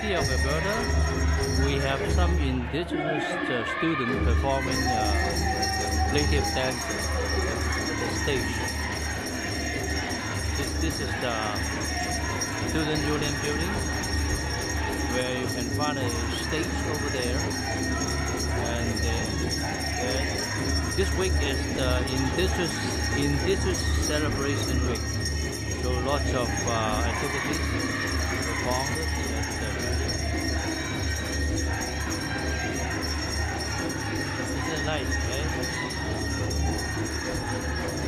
University of Alberta, we have some Indigenous students performing native dances at the stage. This is the Student Union building, where you can find a stage over there. And this week is the Indigenous Celebration week, so lots of activities performed at the building. Isn't it nice, right?